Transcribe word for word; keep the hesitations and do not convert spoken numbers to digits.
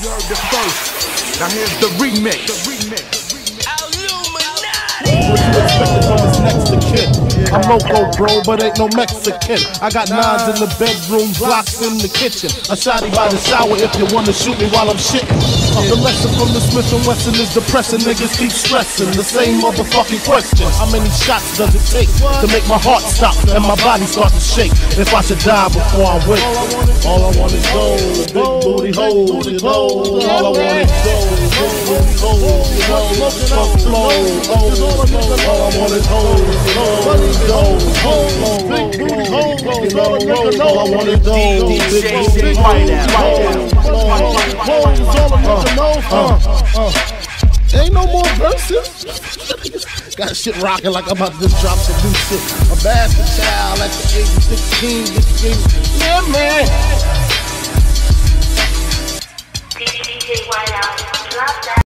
You heard the first. Now here's the remix. The remix. What you expected from his next to kin? I'm loco, bro, but ain't no Mexican. I got nines in the bedroom, blocks in the kitchen. A shotty by the shower if you wanna shoot me while I'm shitting. The lesson from the Smith and Wesson is depressing. Niggas keep stressing the same motherfucking question. How many shots does it take to make my heart stop and my body start to shake? If I should die before I wake, all I want is gold, big booty holes, you know. All I want is gold, big booty holes, you know. Fuck flow, all I want is gold, money gold, gold, big booty holes, all a nigga know. All I want is gold, big booty holes, big booty holes, all a nigga know. Uh, uh. Ain't no more verses. Got shit rocking like I'm about to just drop some new shit. A bastard child at the age of sixteen, sixteen. Yeah, man. D J White out. Drop that.